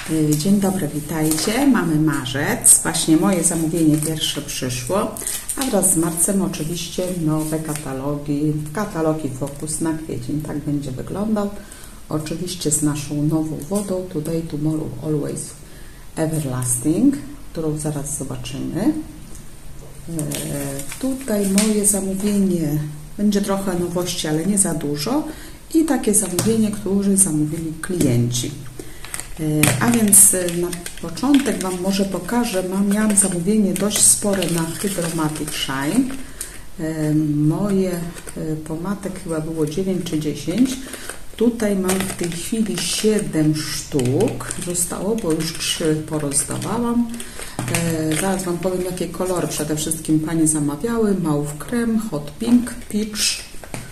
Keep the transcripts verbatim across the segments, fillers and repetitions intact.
Dzień dobry, witajcie. Mamy marzec. Właśnie moje zamówienie pierwsze przyszło, a wraz z marcem oczywiście nowe katalogi. Katalogi Focus na kwiecień. Tak będzie wyglądał. Oczywiście z naszą nową wodą Today, Tomorrow, Always Everlasting, którą zaraz zobaczymy. E, tutaj moje zamówienie będzie trochę nowości, ale nie za dużo. I takie zamówienie, które zamówili klienci. A więc na początek Wam może pokażę, mam, miałam zamówienie dość spore na Hydromatic Shine. Moje pomadek chyba było dziewięć czy dziesięć. Tutaj mam w tej chwili siedem sztuk. Zostało, bo już trzy porozdawałam. Zaraz Wam powiem, jakie kolory przede wszystkim Panie zamawiały. Mauve Creme, Hot Pink, Peach,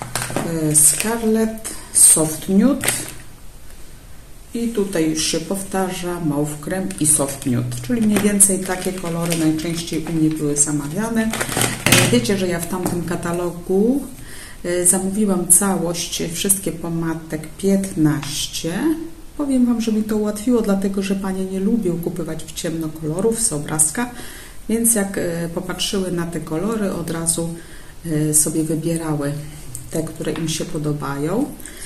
Scarlet, Soft Nude. I tutaj już się powtarza Mauve Creme i Soft Nude, czyli mniej więcej takie kolory najczęściej u mnie były zamawiane. Wiecie, że ja w tamtym katalogu zamówiłam całość, wszystkie pomadek piętnaście. Powiem Wam, że mi to ułatwiło, dlatego że Panie nie lubią kupować w ciemno kolorów z obrazka, więc jak popatrzyły na te kolory, od razu sobie wybierały te, które im się podobają.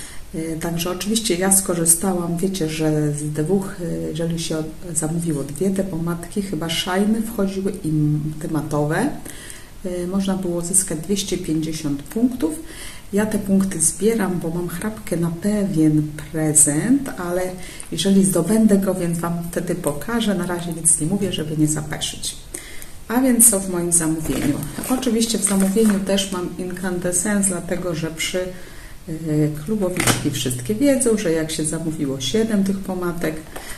Także oczywiście ja skorzystałam, wiecie, że z dwóch, jeżeli się zamówiło dwie te pomadki, chyba Shine wchodziły i te matowe, można było zyskać dwieście pięćdziesiąt punktów. Ja te punkty zbieram, bo mam chrapkę na pewien prezent, ale jeżeli zdobędę go, więc Wam wtedy pokażę. Na razie nic nie mówię, żeby nie zapeszyć. A więc co w moim zamówieniu? Oczywiście w zamówieniu też mam Incandescence, dlatego że przy klubowiczki wszystkie wiedzą, że jak się zamówiło siedem tych pomadek,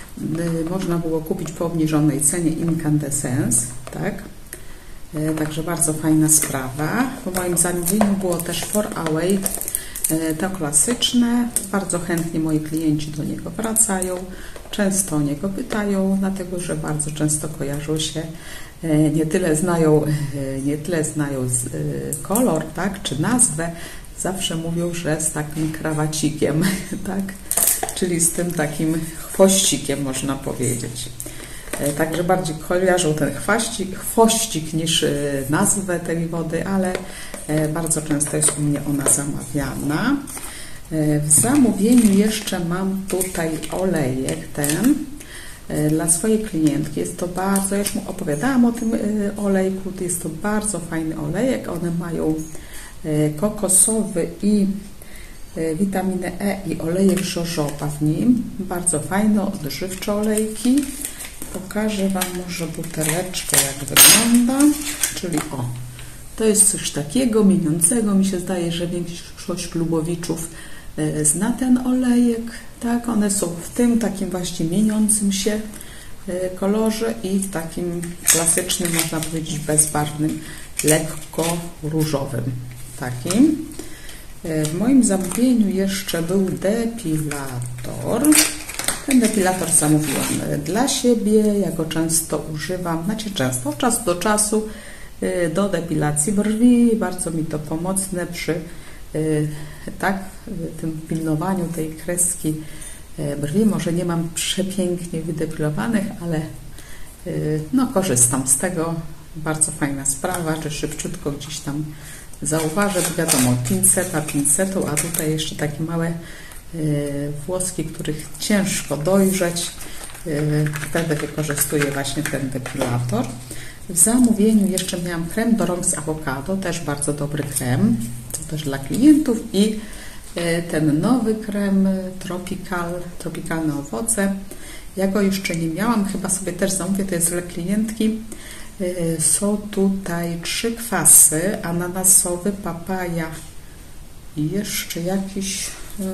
można było kupić po obniżonej cenie Incandescence, tak? Także bardzo fajna sprawa. W moim zamówieniu było też four away, to klasyczne. Bardzo chętnie moi klienci do niego wracają, często o niego pytają, dlatego że bardzo często kojarzą się, nie tyle znają, nie tyle znają kolor, tak, czy nazwę, zawsze mówią, że z takim krawacikiem, tak, czyli z tym takim chwościkiem, można powiedzieć. Także bardziej kojarzą ten chwaścik, chwościk niż nazwę tej wody, ale bardzo często jest u mnie ona zamawiana. W zamówieniu jeszcze mam tutaj olejek ten dla swojej klientki. Jest to bardzo, ja już mu opowiadałam o tym olejku, jest to bardzo fajny olejek. One mają kokosowy i witaminę E i olejek jojoba w nim. Bardzo fajne, odżywcze olejki. Pokażę Wam może buteleczkę, jak wygląda. Czyli o, to jest coś takiego mieniącego. Mi się zdaje, że większość klubowiczów zna ten olejek. Tak, one są w tym takim właśnie mieniącym się kolorze i w takim klasycznym, można powiedzieć, bezbarwnym, lekko różowym. Takim. W moim zamówieniu jeszcze był depilator. Ten depilator zamówiłam dla siebie, ja go często używam, znaczy często, od czasu do czasu do depilacji brwi. Bardzo mi to pomocne przy tak, tym pilnowaniu tej kreski brwi. Może nie mam przepięknie wydepilowanych, ale no, korzystam z tego. Bardzo fajna sprawa, że szybciutko gdzieś tam zauważę, bo wiadomo, pinceta pincetą, a tutaj jeszcze takie małe y, włoski, których ciężko dojrzeć. Y, wtedy wykorzystuję właśnie ten depilator. W zamówieniu jeszcze miałam krem do rąk z awokado, też bardzo dobry krem, to też dla klientów, i y, ten nowy krem Tropical, tropikalne owoce. Ja go jeszcze nie miałam, chyba sobie też zamówię, to jest dla klientki. Są tutaj trzy kwasy, ananasowy, papaja i jeszcze jakiś...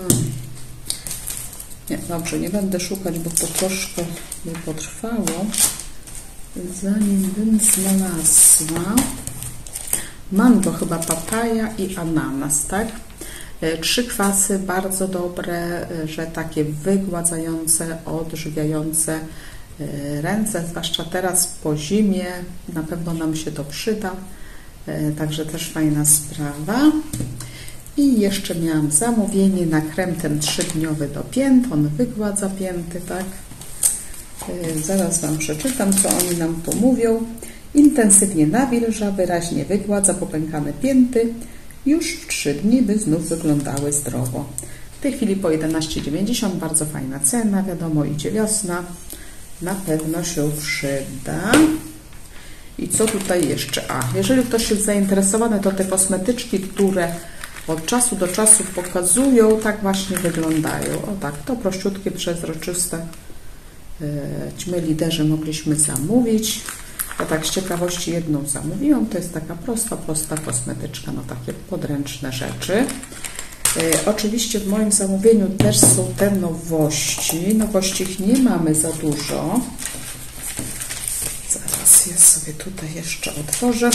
Nie, dobrze, nie będę szukać, bo to troszkę by potrwało, zanim bym znalazła. Mango chyba, papaja i ananas, tak? Trzy kwasy bardzo dobre, że takie wygładzające, odżywiające ręce, zwłaszcza teraz po zimie, na pewno nam się to przyda, także też fajna sprawa. I jeszcze miałam zamówienie na krem ten trzydniowy do pięt, on wygładza pięty, tak? Zaraz Wam przeczytam, co oni nam tu mówią. Intensywnie nawilża, wyraźnie wygładza popękane pięty. Już w trzy dni, by znów wyglądały zdrowo. W tej chwili po jedenaście dziewięćdziesiąt, bardzo fajna cena, wiadomo, idzie wiosna, na pewno się przyda. I co tutaj jeszcze? A, jeżeli ktoś jest zainteresowany, to te kosmetyczki, które od czasu do czasu pokazują, tak właśnie wyglądają. O tak, to prościutkie, przezroczyste ćmy liderzy mogliśmy zamówić. Ja tak z ciekawości jedną zamówiłam. To jest taka prosta, prosta kosmetyczka, no takie podręczne rzeczy. E, oczywiście w moim zamówieniu też są te nowości. Nowości ich nie mamy za dużo. Zaraz ja sobie tutaj jeszcze otworzę.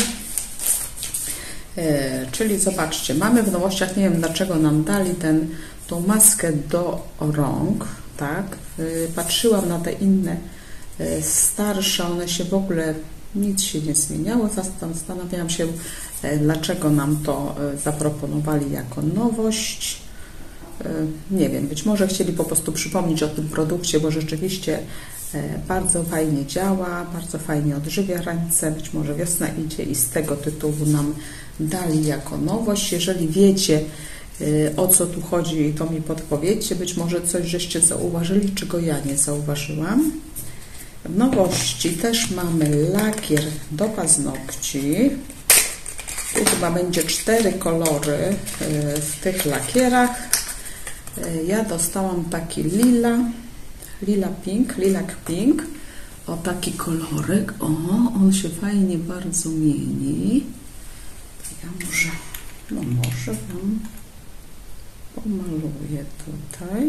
E, czyli zobaczcie, mamy w nowościach, nie wiem dlaczego nam dali ten, tą maskę do rąk, tak? E, patrzyłam na te inne e, starsze, one się w ogóle, nic się nie zmieniało. Zastanawiałam się, e, dlaczego nam to e, zaproponowali jako nowość. E, nie wiem, być może chcieli po prostu przypomnieć o tym produkcie, bo rzeczywiście e, bardzo fajnie działa, bardzo fajnie odżywia ręce, być może wiosna idzie i z tego tytułu nam dali jako nowość. Jeżeli wiecie, o co tu chodzi, to mi podpowiedzcie. Być może coś żeście zauważyli, czego ja nie zauważyłam. W nowości też mamy lakier do paznokci. Tu chyba będzie cztery kolory w tych lakierach. Ja dostałam taki lila, lila pink, lilac pink. O, taki kolorek. O, on się fajnie bardzo mieni. Ja może, no może Wam pomaluję tutaj.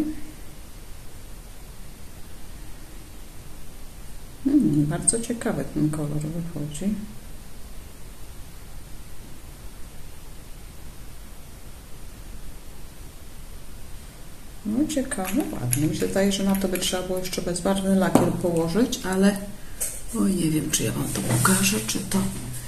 Hmm, bardzo ciekawy ten kolor wychodzi. No ciekawe, ładnie. Mi się wydaje, że na to by trzeba było jeszcze bezbarwny lakier położyć, ale oj, nie wiem, czy ja Wam to pokażę, czy to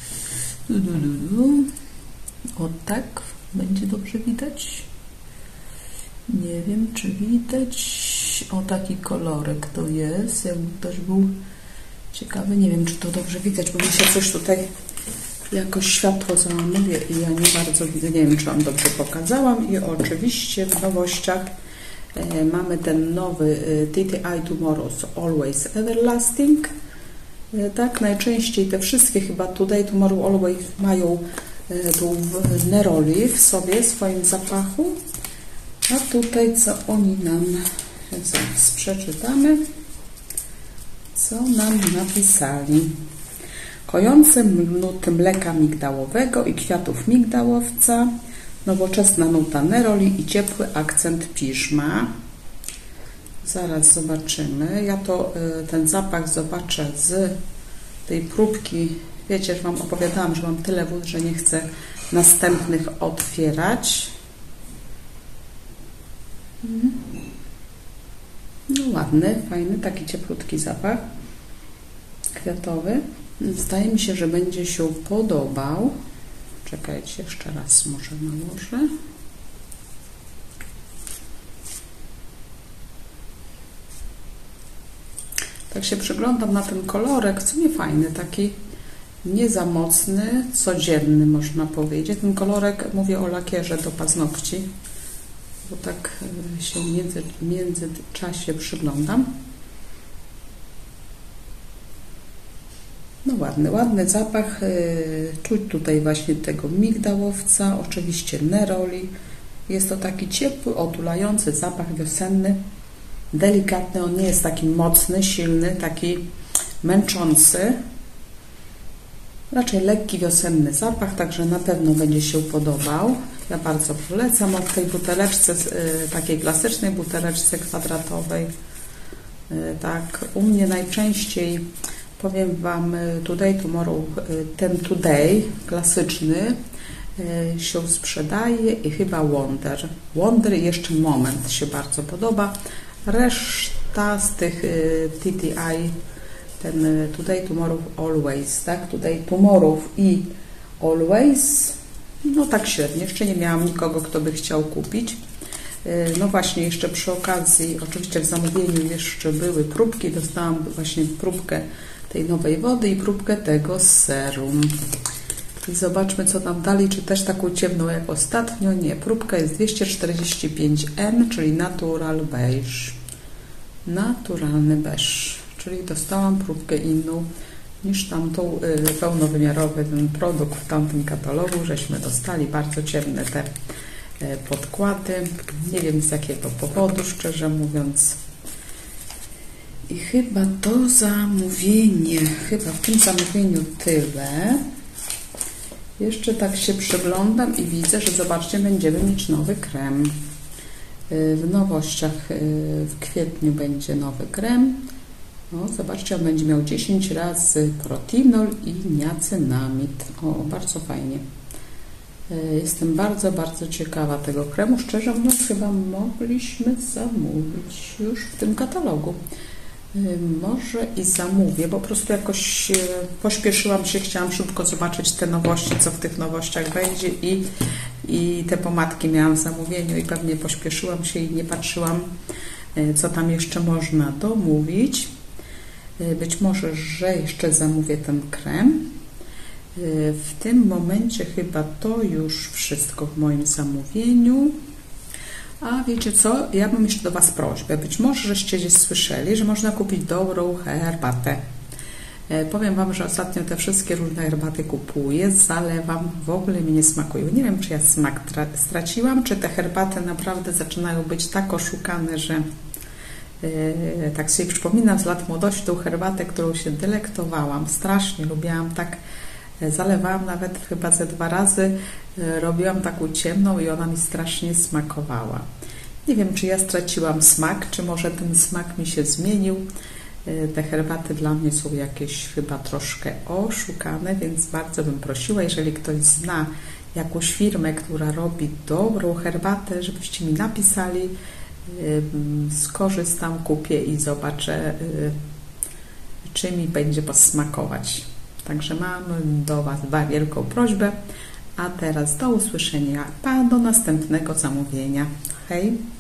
o tak będzie dobrze widać. Nie wiem, czy widać. O, taki kolorek to jest. Jakby ktoś był ciekawy, nie wiem, czy to dobrze widać, bo mi się coś tutaj jakoś światło załamuje i ja nie bardzo widzę. Nie wiem, czy Wam dobrze pokazałam. I oczywiście w nowościach e, mamy ten nowy e, T T I Tomorrow's Always Everlasting. E, tak, najczęściej te wszystkie chyba Today, Tomorrow, Always mają e, tu neroli w sobie, w swoim zapachu. A tutaj co oni nam, zaraz przeczytamy, co nam napisali. Kojące nuty mleka migdałowego i kwiatów migdałowca, nowoczesna nuta neroli i ciepły akcent piżma. Zaraz zobaczymy. Ja to ten zapach zobaczę z tej próbki. Wiecie, że Wam opowiadałam, że mam tyle wód, że nie chcę następnych otwierać. No ładny, fajny, taki cieplutki zapach kwiatowy. Zdaje mi się, że będzie się podobał. Czekajcie, jeszcze raz może nałożę. Tak się przyglądam na ten kolorek, co nie fajny, taki nie za mocny, codzienny można powiedzieć. Ten kolorek, mówię o lakierze do paznokci, bo tak się w między, międzyczasie przyglądam. No ładny, ładny zapach. Czuć tutaj właśnie tego migdałowca, oczywiście neroli. Jest to taki ciepły, otulający zapach wiosenny, delikatny. On nie jest taki mocny, silny, taki męczący. Raczej lekki wiosenny zapach, także na pewno będzie się podobał. Ja bardzo polecam. O, w tej buteleczce, takiej klasycznej buteleczce kwadratowej. Tak, u mnie najczęściej, powiem Wam, Today, Tomorrow, ten Today klasyczny się sprzedaje i chyba Wonder. Wonder i jeszcze Moment się bardzo podoba. Reszta z tych T T I, ten Today, Tomorrow, Always, tak? Today, Tomorrow i Always, no tak średnio. Jeszcze nie miałam nikogo, kto by chciał kupić. No właśnie, jeszcze przy okazji, oczywiście w zamówieniu jeszcze były próbki, dostałam właśnie próbkę tej nowej wody i próbkę tego serum. I zobaczmy, co nam dali, czy też taką ciemną jak ostatnio. Nie, próbka jest dwieście czterdzieści pięć N, czyli Natural Beige. Naturalny beige, czyli dostałam próbkę inną niż tamtą y, pełnowymiarowy ten produkt w tamtym katalogu, żeśmy dostali bardzo ciemne te y, podkłady. Nie wiem z jakiego powodu, szczerze mówiąc. I chyba to zamówienie, chyba w tym zamówieniu tyle. Jeszcze tak się przyglądam i widzę, że zobaczcie, będziemy mieć nowy krem. W nowościach w kwietniu będzie nowy krem. O, zobaczcie, on będzie miał dziesięć razy protinol i niacinamid. O, bardzo fajnie. Jestem bardzo, bardzo ciekawa tego kremu. Szczerze mówiąc, chyba mogliśmy zamówić już w tym katalogu. Może i zamówię, bo po prostu jakoś pośpieszyłam się, chciałam szybko zobaczyć te nowości, co w tych nowościach będzie i, i te pomadki miałam w zamówieniu i pewnie pośpieszyłam się i nie patrzyłam, co tam jeszcze można domówić. Być może, że jeszcze zamówię ten krem. W tym momencie chyba to już wszystko w moim zamówieniu. A wiecie co? Ja mam jeszcze do Was prośbę. Być może, żeście gdzieś słyszeli, że można kupić dobrą herbatę. E, powiem Wam, że ostatnio te wszystkie różne herbaty kupuję, zalewam, w ogóle mi nie smakują. Nie wiem, czy ja smak straciłam, czy te herbaty naprawdę zaczynają być tak oszukane, że e, tak sobie przypominam z lat młodości tą herbatę, którą się delektowałam. Strasznie lubiłam, tak zalewałam nawet chyba ze dwa razy, robiłam taką ciemną i ona mi strasznie smakowała. Nie wiem, czy ja straciłam smak, czy może ten smak mi się zmienił. Te herbaty dla mnie są jakieś chyba troszkę oszukane, więc bardzo bym prosiła, jeżeli ktoś zna jakąś firmę, która robi dobrą herbatę, żebyście mi napisali, skorzystam, kupię i zobaczę, czy mi będzie posmakować. Także mam do Was wielką prośbę, a teraz do usłyszenia, pa, do następnego zamówienia. Hej!